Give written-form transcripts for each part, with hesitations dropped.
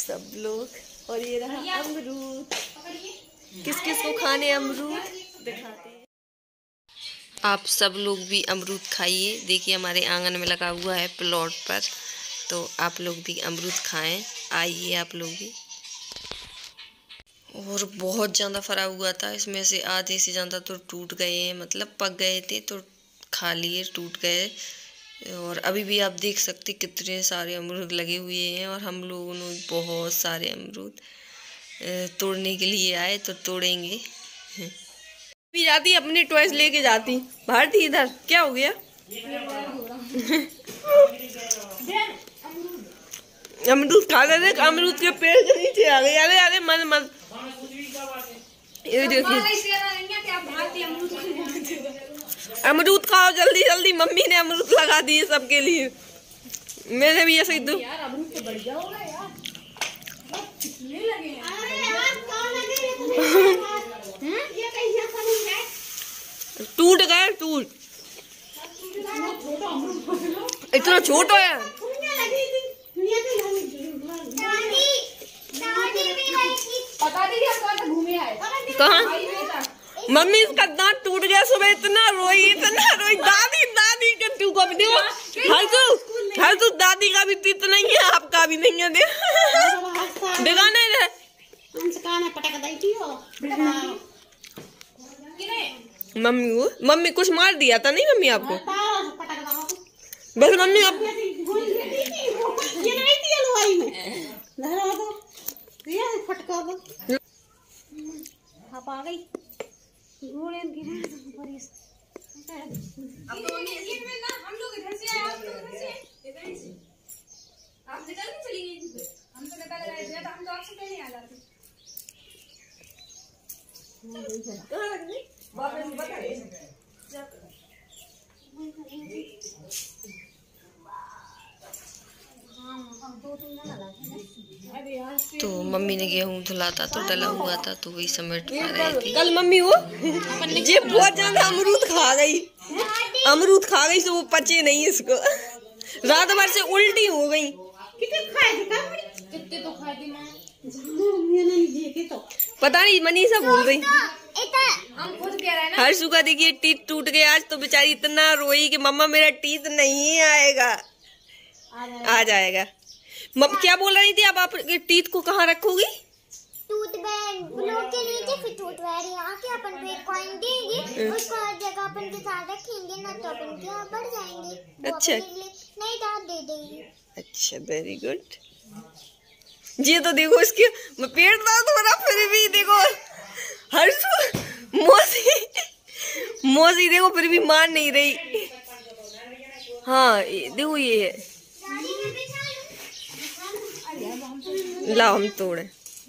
सब लोग। और ये रहा अमरूद। किस किस को खाने अमरूद दिखाते हैं। आप सब लोग भी अमरूद खाइए। देखिए हमारे आंगन में लगा हुआ है प्लॉट पर, तो आप लोग भी अमरूद खाएं। आइए आप लोग भी। और बहुत ज़्यादा फरा हुआ था, इसमें से आधे से ज़्यादा तो टूट गए हैं, मतलब पक गए थे तो खा लिए, टूट गए। और अभी भी आप देख सकते कितने सारे अमरूद लगे हुए हैं। और हम लोगों ने बहुत सारे अमरूद तोड़ने के लिए आए तो तोड़ेंगे। भी जाती अपने टॉयज लेके जाती। भारती इधर क्या हो गया? अमरूद खा रहे थे, अमरूद के पेड़ के नीचे आ गए। अरे अरे मन मन, ये देखिए अमरूद खाओ जल्दी जल्दी। मम्मी ने अमरूद लगा दिए सबके लिए। मेरे भी ऐसे ही दो। टूट गए, टूट इतना छोटा है। कहाँ? मम्मी इसका दांत टूट गया। सुबह इतना रोई दादी दादी के तू को भी देखो। हर तू दादी का भी तीत नहीं है, आपका भी नहीं है। दिखाने दे। मम्मी कुछ मार दिया था नहीं मम्मी आपको? बस मम्मी आप आ गई। अब तो हम लोग इधर से आए, आप लोग इधर से आप निकल के चली गई। हम तो निकल गए थे, हम तो आपसे पहले आ जाते। तो मम्मी ने गेहूं धुलाता तो डला हुआ था, तो वही समेट पा रही थी। कल मम्मी वो ये बहुत ज्यादा अमरूद खा गई। अमरूद खा गई तो वो पचे नहीं इसको। रात भर से उल्टी हो गई। पता नहीं मनीषा भूल गई। हर्षु का देखिए टीथ टूट गया आज, तो बेचारी इतना रोई कि मम्मा मेरा टीथ नहीं आएगा। आ जाएगा। क्या बोल रही थी? अब आप टीथ को कहाँ रखोगी? टूथब्रश के नीचे, फिर टूथब्रश यहाँ के अपन पे एक कॉइन देंगे, उसको हर जगह अपन के साथ रखेंगे ना, तो अपन के यहाँ बढ़ जाएंगे। अच्छा, नहीं दांत दे देंगे। अच्छा, वेरी गुड। ये तो देखो इसके पेट दर्द हो रहा, फिर भी देखो हर्षु मौसी देखो फिर भी मान नहीं रही। हाँ देखो ये है। लाओ हम तोड़े।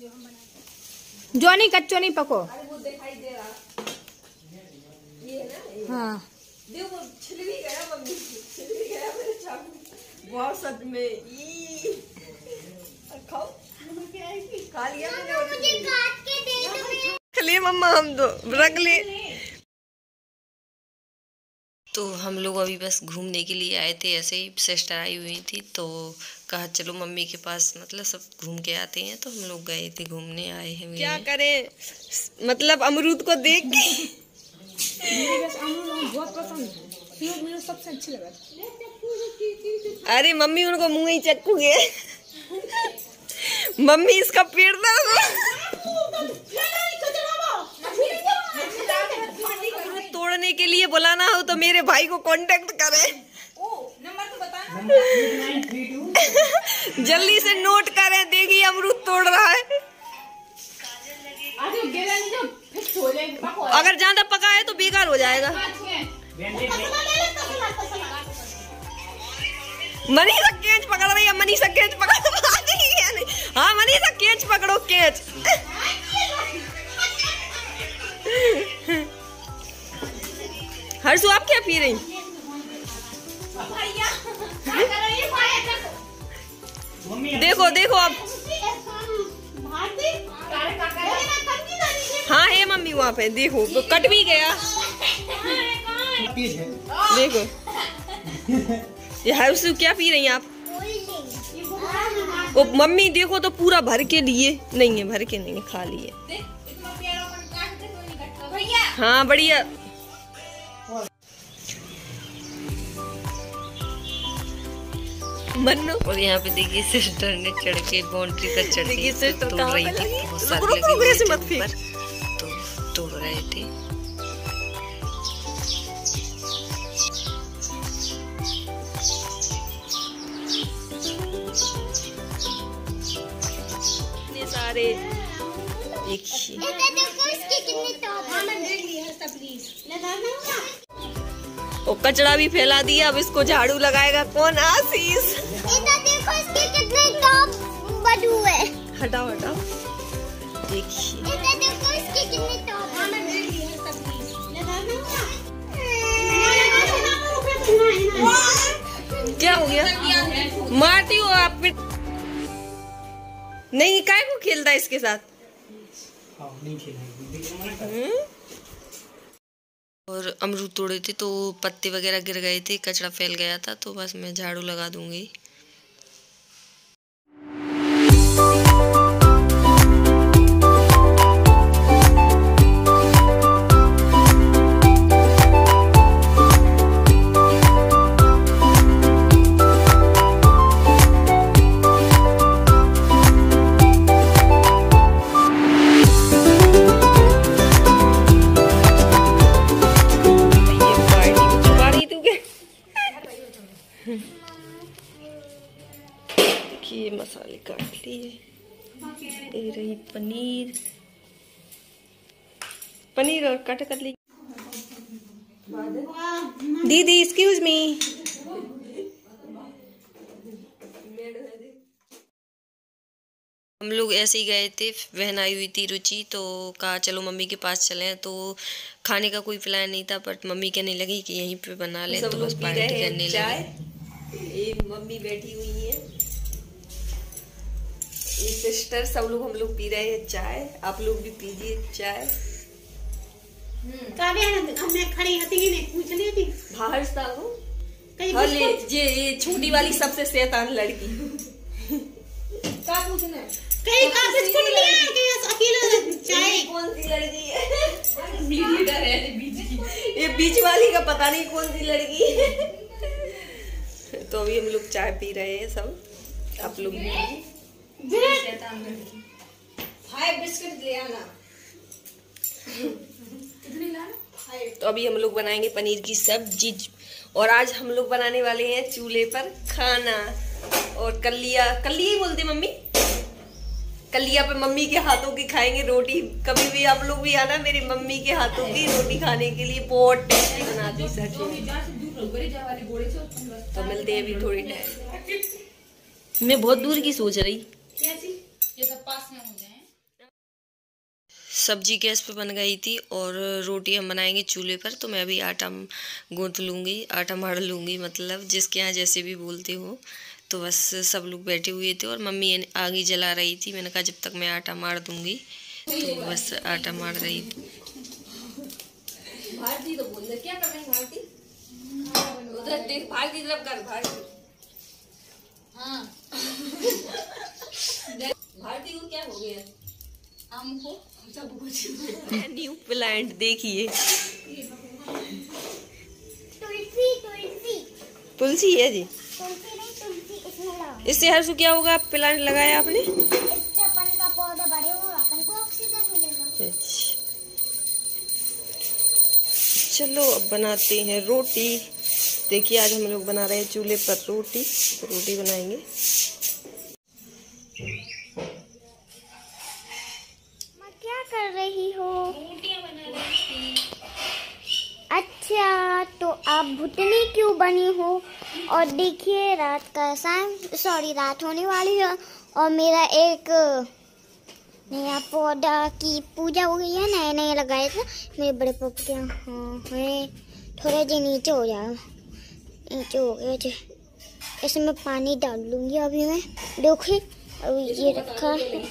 जो नहीं कच्चो नहीं पको। हाँ देखो छिल भी गया मम्मी, छिल भी गया मेरे चाकू। बहुत सच में खाओ। खा लिया मुझे काट के दे दो। ले मम्मा, हम तो रख ले। तो हम लोग अभी बस घूमने के लिए आए थे, ऐसे ही सिस्टर आई हुई थी तो कहा चलो मम्मी के पास, मतलब सब घूम के आते हैं। तो हम लोग गए थे, घूमने आए हैं। क्या करें, मतलब अमरूद को देख के बहुत पसंद है, मुझे सबसे अच्छा लगा। अरे मम्मी उनको मुँह ही चक्कू गए। मम्मी इसका पेट तोड़ने के लिए बुलाना हो तो मेरे भाई को कांटेक्ट करें। नंबर तो बताना। जल्दी से नोट करें। देखिए अमरूद तोड़ रहा है। अगर ज्यादा पका है तो बेकार हो जाएगा। मनीषा केंच पकड़ रही है। मनीषा केंच पकड़ रही है। हाँ मनीषा केंच पकड़ो, केंच। हर्षु आप क्या पी रही? देखो देखो अब। हाँ है मम्मी वहाँ पे, देखो तो कट भी गया। देखो ये हर्षु क्या पी रही हैं आप? वो मम्मी देखो तो पूरा भर के लिए नहीं है, भर के नहीं है, खाली है। हाँ बढ़िया। मन्नू और यहाँ पे देखिए सिस्टर ने चढ़ के बाउंड्री पर चढ़ के तोड़ रही थी, बहुत सारे लगे हुए थे ऊपर, तो तोड़ रहे थे। इतने सारे देखिए। और कचरा भी फैला दिया, अब इसको झाड़ू लगाएगा कौन? आशीष। देखो इसके कितने टॉप बड़े हुए। हटाओ हटाओ, देखिए। देखो इसके कितने टॉप। क्या हो गया? मारती हो आप? नहीं, काय को खेलता है इसके साथ? नहीं खेला। और अमरूद तोड़े थे तो पत्ते वगैरह गिर गए थे, कचरा फैल गया था, तो बस मैं झाड़ू लगा दूंगी। ये मसाले काट लिए, ये रही पनीर और कट कर ली। दीदी एक्सक्यूज मी, हम लोग ऐसे ही गए थे, बहन आई हुई थी रुचि, तो कहा चलो मम्मी के पास चलें, तो खाने का कोई प्लान नहीं था, बट मम्मी कहने लगी कि यहीं पे बना ले, तो बस पार्टी करने लगे। ये मम्मी बैठी हुई है, ये सिस्टर, सब लोग हम लोग पी रहे हैं चाय। आप लोग भी पीजिए चाय। बाहर था वो, ये छोटी वाली सबसे शैतान लड़की। क्या पूछना है? चाय कौन सी लड़की है? ये बीच वाली का पता नहीं कौन सी लड़की है। तो अभी हम लोग चाय पी रहे हैं सब, आप लोग भी। बिस्किट ले आना। तो अभी हम लोग बनाएंगे पनीर की सब्जी, और आज हम लोग बनाने वाले हैं चूल्हे पर खाना। और कलिया ही बोलते मम्मी, कलिया पे मम्मी के हाथों की खाएंगे रोटी। कभी भी आप लोग भी आना मेरी मम्मी के हाथों की रोटी खाने के लिए, बहुत टेस्टी बनाती सच में। तो मिलते हैं अभी थोड़ी टाइम। मैं बहुत दूर की सोच रही। ये सब पास में हो जाए। सब्जी गैस पे बन गई थी और रोटी हम बनाएंगे चूल्हे पर। तो मैं अभी आटा गूंथ लूँगी, आटा मार लूँगी, मतलब जिसके यहाँ जैसे भी बोलते हो। तो बस सब लोग बैठे हुए थे और मम्मी आगी जला रही थी। मैंने कहा जब तक मैं आटा मार दूँगी, तो बस आटा मार रही थी। भारती तो बोल दे, क्या कर रही भारती? उधर देख, भारती तरफ कर, भारती। हाँ भारती को क्या हो गया? हमको न्यू प्लांट देखिए, तुलसी है जी। इससे हर्षु क्या होगा? प्लांट लगाया आपने? इससे अपन का पौधा बड़े होगा, अपन को ऑक्सीजन मिलेगा। अच्छा चलो अब बनाते हैं रोटी। देखिए आज हम लोग बना रहे हैं चूल्हे पर रोटी, तो रोटी बनाएंगे। क्या कर रही हो? अच्छा तो आप भुतनी क्यों बनी हो? और देखिए रात का रात होने वाली है और मेरा एक नया पौधा की पूजा हो गई है। नए नए लगाए थे मेरे बड़े पापा के। हाँ थोड़ा जी नीचे हो जाएगा, नीचे हो गया थे। इसमें पानी डाल लूंगी अभी मैं। देखिए अभी ये रखा है।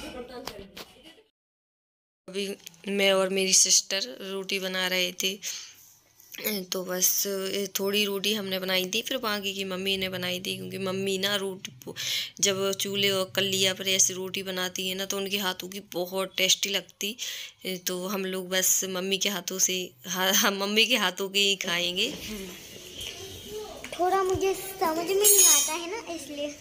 अभी मैं और मेरी सिस्टर रोटी बना रहे थे तो बस थोड़ी रोटी हमने बनाई थी, फिर बाकी की मम्मी ने बनाई थी, क्योंकि मम्मी ना रोटी जब चूल्हे और कलिया पर ऐसे रोटी बनाती है ना तो उनके हाथों की बहुत टेस्टी लगती। तो हम लोग बस मम्मी के हाथों से हम मम्मी के हाथों के ही खाएंगे। थोड़ा मुझे समझ में नहीं आता है ना, इसलिए।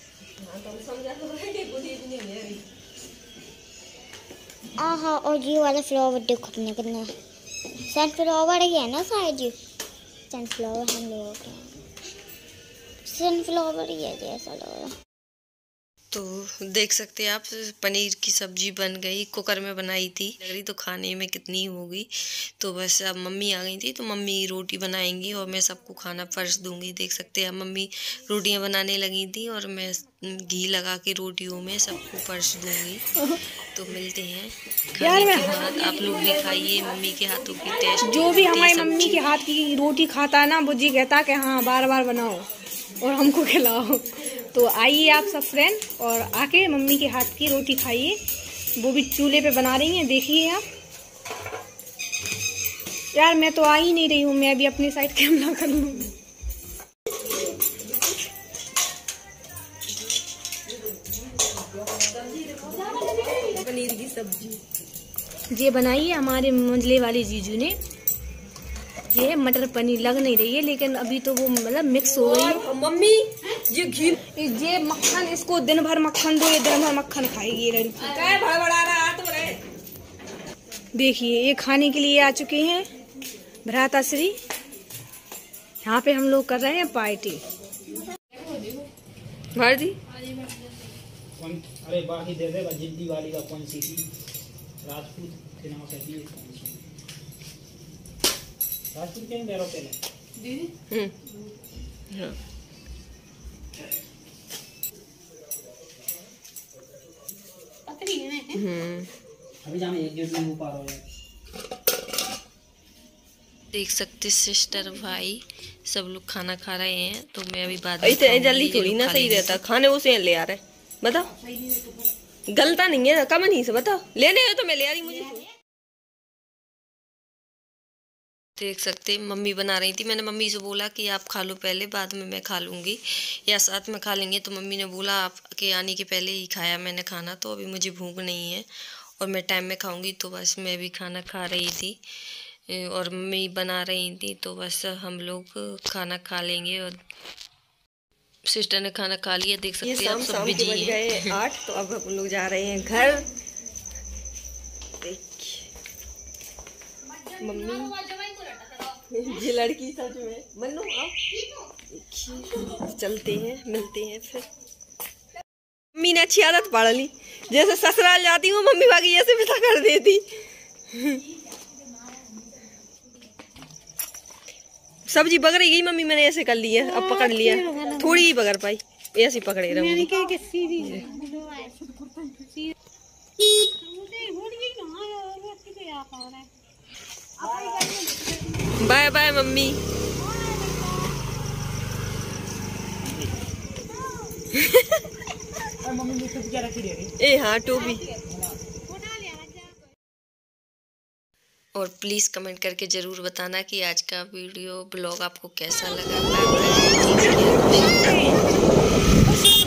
आहा, और ये वाला फ्लावर देखो अपने कितना सनफ्लावर ही है ना शायद। ये सनफ्लावर हम लोगों का सनफ्लावर ही है जैसा लग रहा। तो देख सकते हैं आप, पनीर की सब्जी बन गई, कुकर में बनाई थी, लग रही तो खाने में कितनी होगी। तो बस अब मम्मी आ गई थी तो मम्मी रोटी बनाएंगी और मैं सबको खाना परस दूंगी। देख सकते हैं मम्मी रोटियां बनाने लगी थी और मैं घी लगा के रोटियों में सबको परस दूंगी। तो मिलते हैं खाने के बाद। आप लोग भी खाइए मम्मी के हाथों की टेस्ट। जो भी हमारी मम्मी के हाथ की रोटी खाता है ना, वो जी कहता कि हाँ बार बार बनाओ और हमको खिलाओ। तो आइए आप सब फ्रेंड और आके मम्मी के हाथ की रोटी खाइए। वो भी चूल्हे पे बना रही हैं, देखिए आप। यार मैं तो आ ही नहीं रही हूँ, मैं अभी अपनी साइड कैमरा कर लूँ। पनीर की सब्जी ये बनाई है हमारे मंझले वाली जीजू ने। ये मटर पनीर लग नहीं रही है, लेकिन अभी तो वो मतलब मिक्स हो गई है। मम्मी ये घी, ये मक्खन, इसको दिन भर मक्खन दो, ये दिन भर मक्खन खाएगी ये लड़की। देखिए ये खाने के लिए आ चुके हैं भ्राताश्री। यहाँ पे हम लोग कर रहे हैं पार्टी। भारती अरे बाकी दे दे जिद्दी वाली का कौन सी थी, राजपूत के नाम से थी, राजपूत के बैरो पे दीदी। हाँ अभी जाने एक डेढ़ दिन पार हो जाए। देख सकते सिस्टर भाई सब लोग खाना खा रहे हैं। तो मैं अभी बात इतने जल्दी थोड़ी ना सही रहता, खाने उसे ले आ रहे, बताओ गलता नहीं है, कम नहीं से बताओ, लेने हो तो मैं ले आ रही। मुझे देख सकते मम्मी बना रही थी, मैंने मम्मी से बोला कि आप खा लो पहले, बाद में मैं खा लूँगी या साथ में खा लेंगे। तो मम्मी ने बोला आपके आने के पहले ही खाया मैंने खाना, तो अभी मुझे भूख नहीं है और मैं टाइम में खाऊंगी। तो बस मैं भी खाना खा रही थी और मम्मी बना रही थी, तो बस हम लोग खाना खा लेंगे। और सिस्टर ने खाना खा लिया। देख सकते हैं आप सब बिजी हैं। बज गए 8, तो अब हम लोग जा रहे हैं घर। मम्मी ये लड़की सच में मन्नू आओ, चलते हैं, मिलते हैं फिर। मम्मी ने अच्छी आदत पाड़ ली, जैसे ससुराल जाती हूँ मम्मी बाकी ऐसे बिठा कर देती। सब्जी पकड़ गई मम्मी, मैंने ऐसे कर लिया, अब पकड़ लिया, थोड़ी ही पकड़ पाई, ऐसे पकड़े रहूंगी। Bye bye mummy. ए हाँ टोपी। और प्लीज़ कमेंट करके ज़रूर बताना कि आज का वीडियो ब्लॉग आपको कैसा लगा।